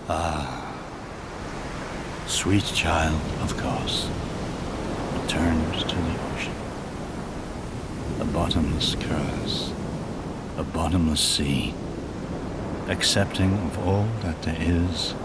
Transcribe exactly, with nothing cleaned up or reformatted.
Ah, sweet child of Kos, returned to the ocean. A bottomless curse, a bottomless sea, accepting of all that there is